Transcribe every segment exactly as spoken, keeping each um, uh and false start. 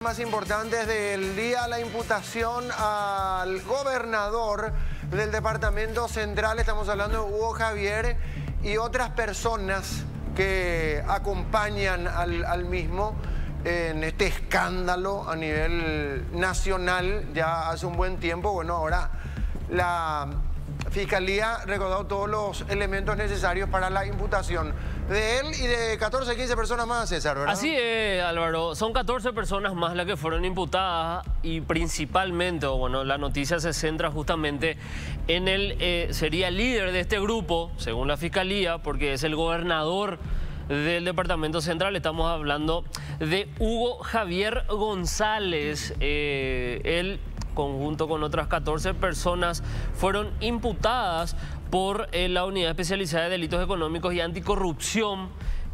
Más importantes del día, la imputación al gobernador del Departamento Central, estamos hablando de Hugo Javier, y otras personas que acompañan al, al mismo en este escándalo a nivel nacional ya hace un buen tiempo. Bueno, ahora la Fiscalía ha recaudado todos los elementos necesarios para la imputación de él y de catorce, quince personas más, César, ¿verdad? Así es, Álvaro. Son catorce personas más las que fueron imputadas y principalmente, o bueno, la noticia se centra justamente en el, eh, sería líder de este grupo, según la Fiscalía, porque es el gobernador del Departamento Central. Estamos hablando de Hugo Javier González. Eh, él, conjunto con otras catorce personas, fueron imputadas por eh, la Unidad Especializada de Delitos Económicos y Anticorrupción.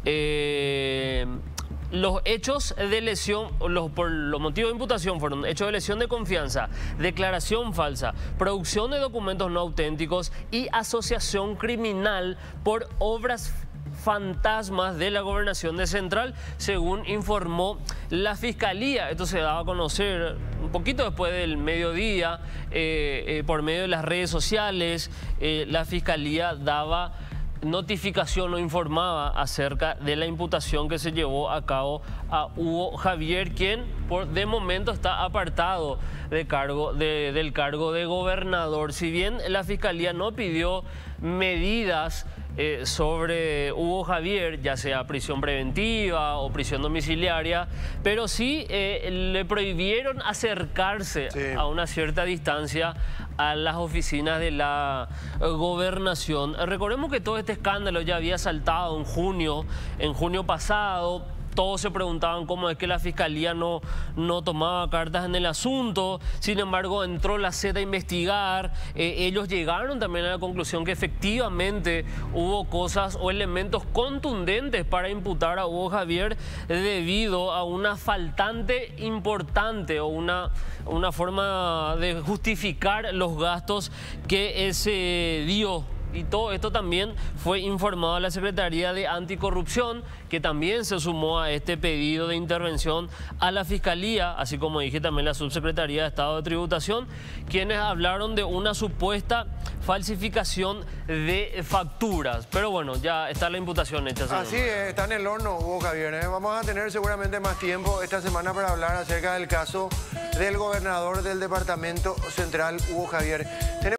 Eh, los hechos de lesión, los, por los motivos de imputación fueron hechos de lesión de confianza, declaración falsa, producción de documentos no auténticos y asociación criminal por obras fantasmas de la Gobernación de Central, según informó la Fiscalía. Esto se daba a conocer un poquito después del mediodía, eh, eh, por medio de las redes sociales. Eh, la Fiscalía daba notificación o informaba acerca de la imputación que se llevó a cabo a Hugo Javier, quien por, de momento está apartado de cargo, de, del cargo de gobernador. Si bien la Fiscalía no pidió medidas Eh, sobre Hugo Javier, ya sea prisión preventiva o prisión domiciliaria, pero sí eh, le prohibieron acercarse sí. a una cierta distancia a las oficinas de la gobernación. Recordemos que todo este escándalo ya había saltado en junio, en junio pasado. Todos se preguntaban cómo es que la Fiscalía no, no tomaba cartas en el asunto. Sin embargo, entró la Z a investigar. Eh, ellos llegaron también a la conclusión que efectivamente hubo cosas o elementos contundentes para imputar a Hugo Javier debido a una faltante importante o una, una forma de justificar los gastos que se dio. Y todo esto también fue informado a la Secretaría de Anticorrupción, que también se sumó a este pedido de intervención a la Fiscalía, así como dije también la Subsecretaría de Estado de Tributación, quienes hablaron de una supuesta falsificación de facturas. Pero bueno, ya está la imputación hecha. Así es, está en el horno, Hugo Javier, ¿eh? Vamos a tener seguramente más tiempo esta semana para hablar acerca del caso del gobernador del Departamento Central, Hugo Javier.